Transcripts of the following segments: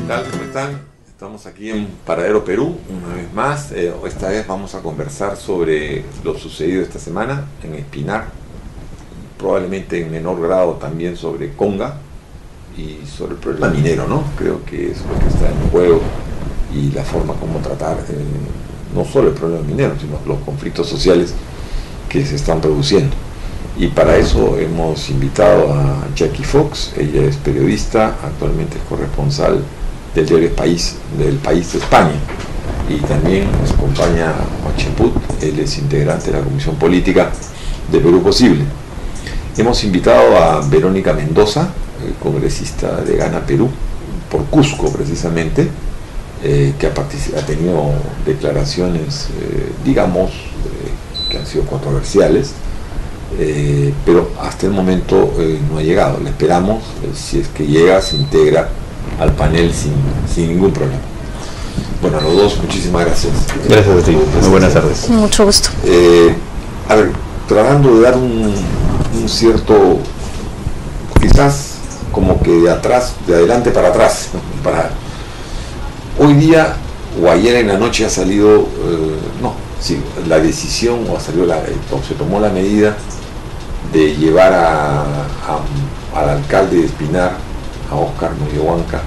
tal? ¿Cómo están? Estamos aquí en Paradero Perú, una vez más. Esta vez vamos a conversar sobre lo sucedido esta semana en Espinar, probablemente en menor grado también sobre Conga y sobre el problema minero, ¿no? Creo que es lo que está en juego y la forma como tratar no solo el problema minero, sino los conflictos sociales que se están produciendo. Y para eso hemos invitado a Jackie Fox. Ella es periodista, actualmente es corresponsal del diario El País de España, y también nos acompaña Ochemput. Él es integrante de la Comisión Política de Perú Posible. Hemos invitado a Verónica Mendoza, congresista de Gana Perú, por Cusco precisamente, que ha tenido declaraciones, que han sido controversiales, pero hasta el momento no ha llegado. Le esperamos, si es que llega, se integra al panel sin ningún problema. Bueno, a los dos, muchísimas gracias. Gracias a ti, muy buenas tardes. Mucho gusto. A ver, tratando de dar un cierto, quizás como que de adelante para atrás, ¿no? Hoy día o ayer en la noche ha salido, la decisión, o se tomó la medida de llevar al alcalde de Espinar, a Óscar Muyohuanca,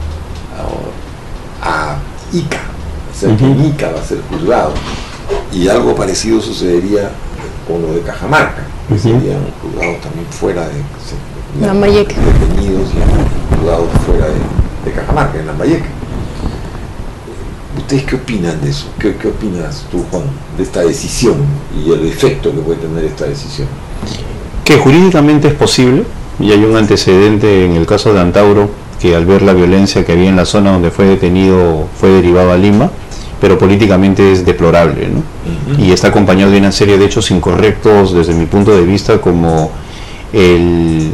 a Ica. O sea, que en Ica va a ser juzgado, y algo parecido sucedería con lo de Cajamarca, que serían juzgados también fuera de Lambayeque, detenidos y juzgados fuera de Cajamarca, en Lambayeque. ¿Ustedes qué opinan de eso? ¿Qué opinas tú, Juan, de esta decisión y el efecto que puede tener esta decisión? Que jurídicamente es posible, y hay un antecedente en el caso de Antauro, que al ver la violencia que había en la zona donde fue detenido fue derivado a Lima, pero políticamente es deplorable, ¿no? Y está acompañado de una serie de hechos incorrectos desde mi punto de vista, como el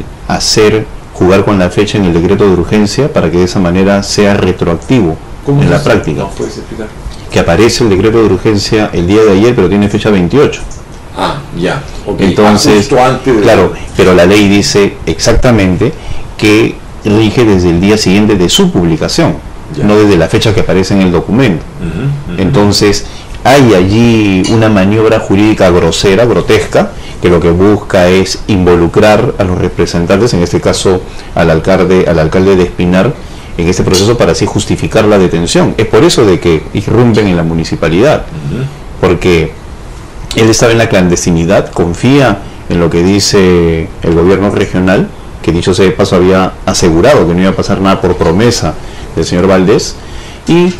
jugar con la fecha en el decreto de urgencia para que de esa manera sea retroactivo en la práctica. ¿No puedes explicar? Que aparece el decreto de urgencia el día de ayer, pero tiene fecha 28. Ah, ya. Okay. Entonces, justo antes de... claro, pero la ley dice exactamente que rige desde el día siguiente de su publicación, no desde la fecha que aparece en el documento. Entonces, hay allí una maniobra jurídica grosera, grotesca, que lo que busca es involucrar a los representantes, en este caso al alcalde de Espinar, en este proceso para así justificar la detención. Es por eso de que irrumpen en la municipalidad, porque él estaba en la clandestinidad, confía en lo que dice el gobierno regional, que dicho sea de paso había asegurado que no iba a pasar nada por promesa del señor Valdés, y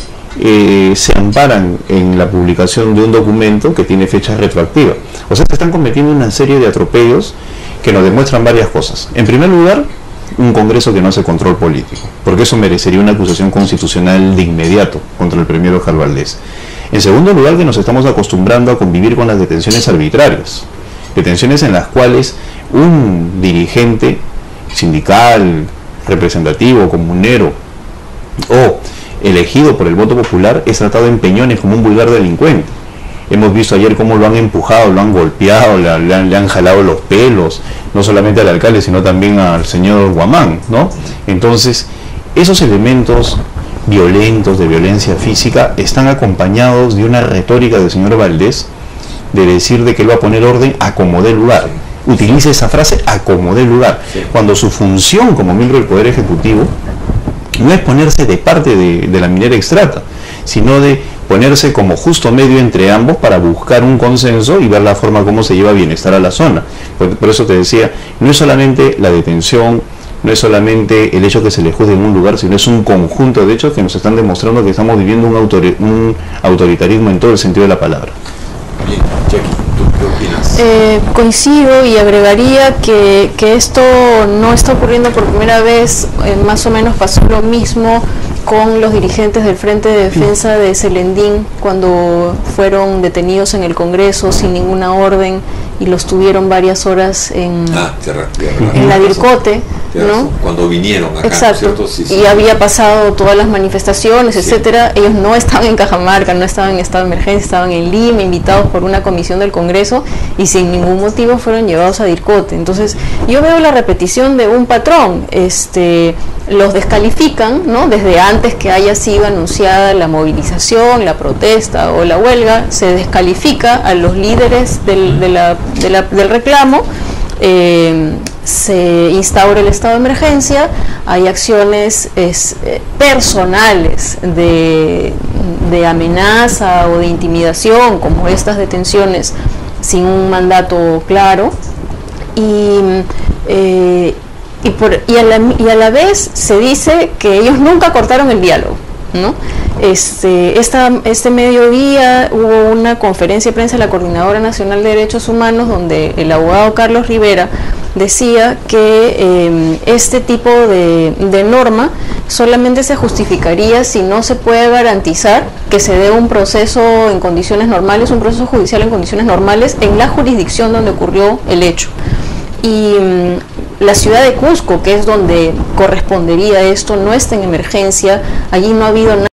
se amparan en la publicación de un documento que tiene fecha retroactiva. O sea, se están cometiendo una serie de atropellos que nos demuestran varias cosas. En primer lugar, un Congreso que no hace control político, porque eso merecería una acusación constitucional de inmediato contra el premier Oscar Valdés. En segundo lugar, que nos estamos acostumbrando a convivir con las detenciones arbitrarias, detenciones en las cuales un dirigente sindical, representativo, comunero o elegido por el voto popular es tratado en peñones como un vulgar delincuente. Hemos visto ayer cómo lo han empujado, lo han golpeado, le han jalado los pelos, no solamente al alcalde, sino también al señor Guamán, ¿no? Entonces, esos elementos violentos, de violencia física, están acompañados de una retórica del señor Valdés, de decir de que él va a poner orden a como dé lugar. Utiliza esa frase, a como dé lugar, cuando su función como miembro del Poder Ejecutivo no es ponerse de parte de la minera extracta, sino de ponerse como justo medio entre ambos para buscar un consenso y ver la forma como se lleva bienestar a la zona. Por eso te decía, no es solamente la detención, no es solamente el hecho que se le juzgue en un lugar, sino es un conjunto de hechos que nos están demostrando que estamos viviendo un autoritarismo en todo el sentido de la palabra. Bien, Jackie, ¿tú qué opinas? Coincido y agregaría que esto no está ocurriendo por primera vez. Más o menos pasó lo mismo con los dirigentes del Frente de Defensa de Selendín cuando fueron detenidos en el Congreso sin ninguna orden y los tuvieron varias horas en la Dircote, ¿no? Cuando vinieron acá, exacto, ¿cierto? Sí, sí. Y había pasado todas las manifestaciones, etcétera. Ellos no estaban en Cajamarca, no estaban en estado de emergencia, estaban en Lima, invitados por una comisión del Congreso, y sin ningún motivo fueron llevados a Dircote. Entonces, yo veo la repetición de un patrón. los descalifican, ¿no? Desde antes que haya sido anunciada la movilización, la protesta o la huelga, se descalifica a los líderes del reclamo, se instaura el estado de emergencia, hay acciones personales de amenaza o de intimidación, como estas detenciones sin un mandato claro, y a la vez se dice que ellos nunca cortaron el diálogo, ¿no? Este mediodía hubo una conferencia de prensa de la Coordinadora Nacional de Derechos Humanos, donde el abogado Carlos Rivera decía que este tipo de norma solamente se justificaría si no se puede garantizar que se dé un proceso en condiciones normales, un proceso judicial en condiciones normales en la jurisdicción donde ocurrió el hecho. Y la ciudad de Cusco, que es donde correspondería esto, no está en emergencia, allí no ha habido nada